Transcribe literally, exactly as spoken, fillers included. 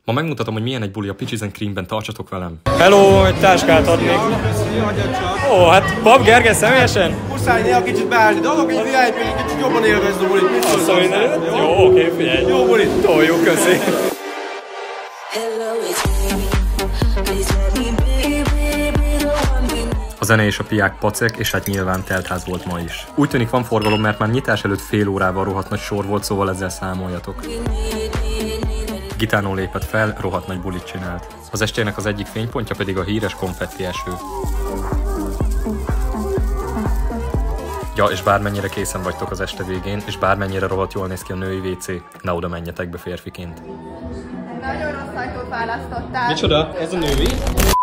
Ma megmutatom, hogy milyen egy buli a Peaches and Creamben, tartsatok velem. Hello, egy táskát adnék. Ó, hát Pap Gergely személyesen? Muszáj néha kicsit beállni, de adok egy vé i pé-t, kicsit jobban élvezd a bulit. Azt mondja, jó, oké, figyelj. Jó bulit. Toljuk, köszi. A zene és a piák pacek, és hát nyilván teltház volt ma is. Úgy tűnik van forgalom, mert már nyitás előtt fél órával rohadt nagy sor volt, szóval ezzel számoljatok. Gitánó lépett fel, rohadt nagy bulit csinált. Az estének az egyik fénypontja pedig a híres konfetti eső. Ja, és bármennyire készen vagytok az este végén, és bármennyire rohadt jól néz ki a női vé cé, na oda menjetek be férfiként. Nagyon rossz ajtót választottál. Micsoda? Ez a női?